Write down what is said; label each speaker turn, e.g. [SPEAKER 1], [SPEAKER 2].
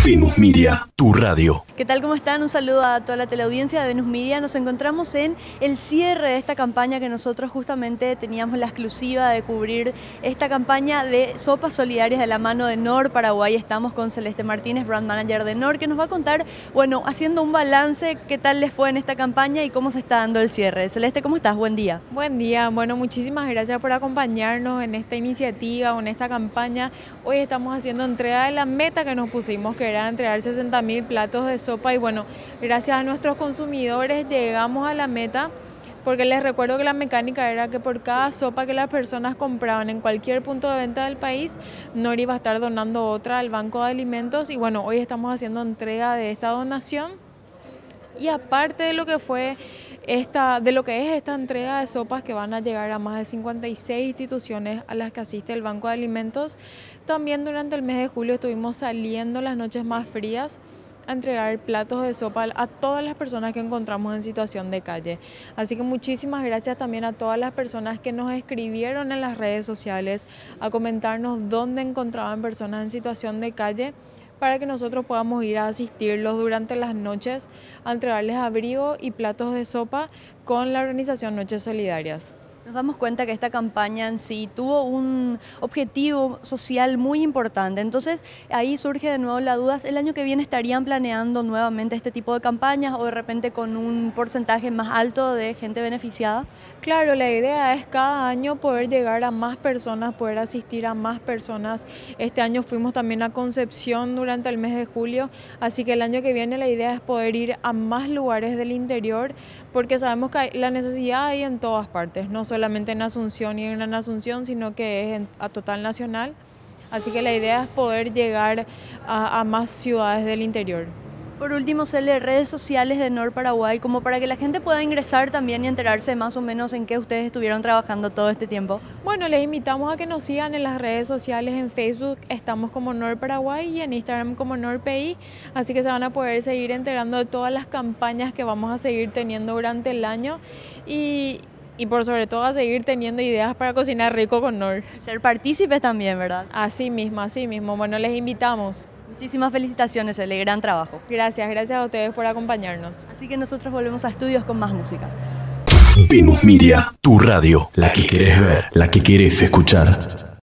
[SPEAKER 1] Venus Media, tu radio.
[SPEAKER 2] ¿Qué tal? ¿Cómo están? Un saludo a toda la teleaudiencia de Venus Media. Nos encontramos en el cierre de esta campaña que nosotros justamente teníamos la exclusiva de cubrir esta campaña de sopas solidarias de la mano de NOR Paraguay. Estamos con Celeste Martínez, brand manager de NOR, que nos va a contar, bueno, haciendo un balance, qué tal les fue en esta campaña y cómo se está dando el cierre. Celeste, ¿cómo estás? Buen día.
[SPEAKER 3] Buen día. Bueno, muchísimas gracias por acompañarnos en esta iniciativa o en esta campaña. Hoy estamos haciendo entrega de la meta que nos pusimos, que era entregar 60.000 platos de sopa y bueno, gracias a nuestros consumidores llegamos a la meta, porque les recuerdo que la mecánica era que por cada sopa que las personas compraban en cualquier punto de venta del país, NOR iba a estar donando otra al Banco de Alimentos y bueno, hoy estamos haciendo entrega de esta donación. Y aparte de lo que fue esta entrega de sopas que van a llegar a más de 56 instituciones a las que asiste el Banco de Alimentos, también durante el mes de julio estuvimos saliendo las noches más frías a entregar platos de sopa a todas las personas que encontramos en situación de calle. Así que muchísimas gracias también a todas las personas que nos escribieron en las redes sociales a comentarnos dónde encontraban personas en situación de calle, para que nosotros podamos ir a asistirlos durante las noches a entregarles abrigo y platos de sopa con la organización Noches Solidarias.
[SPEAKER 2] Nos damos cuenta que esta campaña en sí tuvo un objetivo social muy importante, entonces ahí surge de nuevo la duda, ¿el año que viene estarían planeando nuevamente este tipo de campañas o de repente con un porcentaje más alto de gente beneficiada?
[SPEAKER 3] Claro, la idea es cada año poder llegar a más personas, poder asistir a más personas. Este año fuimos también a Concepción durante el mes de julio, así que el año que viene la idea es poder ir a más lugares del interior, porque sabemos que la necesidad hay en todas partes, no solamente en Asunción y en Gran Asunción, sino que es a total nacional. Así que la idea es poder llegar a más ciudades del interior.
[SPEAKER 2] Por último, Cele, redes sociales de NOR Paraguay, como para que la gente pueda ingresar también y enterarse más o menos en qué ustedes estuvieron trabajando todo este tiempo.
[SPEAKER 3] Bueno, les invitamos a que nos sigan en las redes sociales. En Facebook estamos como NOR Paraguay y en Instagram como NORPI, así que se van a poder seguir enterando de todas las campañas que vamos a seguir teniendo durante el año y por sobre todo a seguir teniendo ideas para cocinar rico con NOR.
[SPEAKER 2] Ser partícipes también, ¿verdad?
[SPEAKER 3] Así mismo. Bueno, les invitamos.
[SPEAKER 2] Muchísimas felicitaciones, Cele, gran trabajo.
[SPEAKER 3] Gracias a ustedes por acompañarnos.
[SPEAKER 2] Así que nosotros volvemos a estudios con más música.
[SPEAKER 1] Venus Media, tu radio, la que querés ver, la que querés escuchar.